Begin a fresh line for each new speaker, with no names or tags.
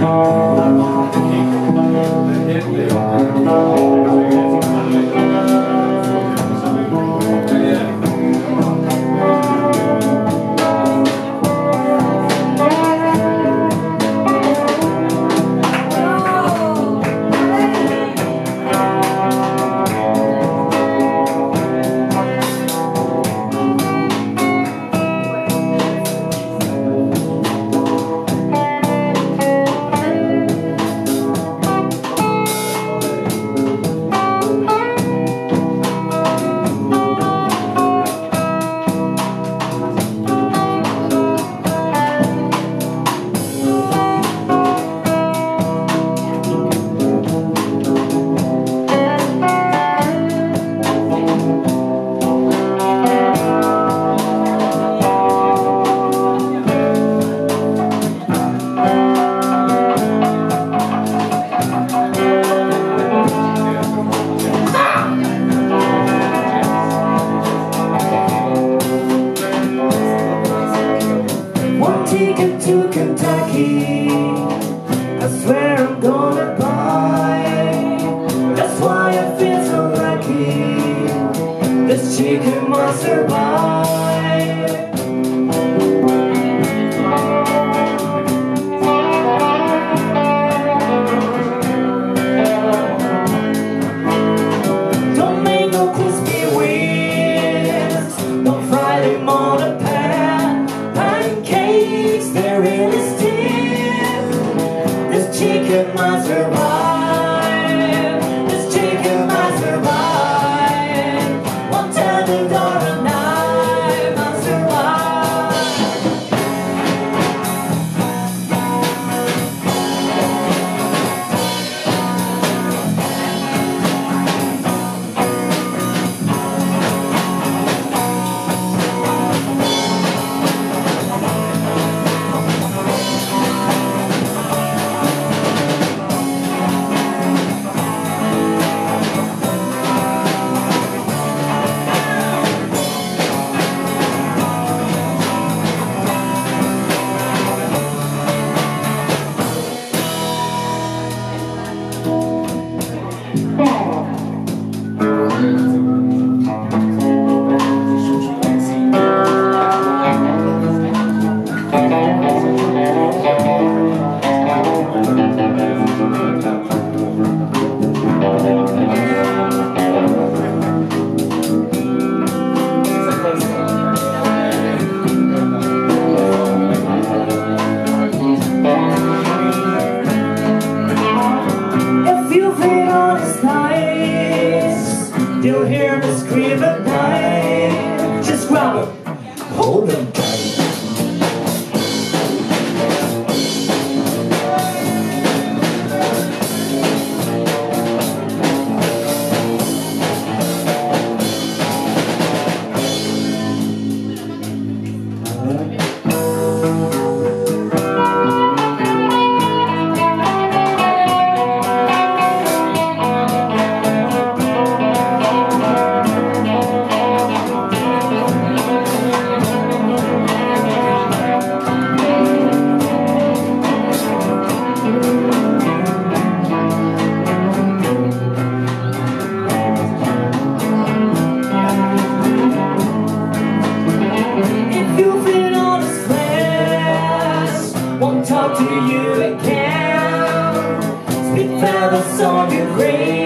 Ticket to Kentucky, I swear I'm gonna buy. That's why I feel so lucky. This chicken must survive. Don't make no crispy wings, don't fry them on a pan. Pancakes, they're really stiff. This chicken must survive. This chicken must survive. One time and dollar nine must survive. You'll hear me scream at night. Just grab 'em, hold 'em tight. Talk to you again. Speak feathers on your grave.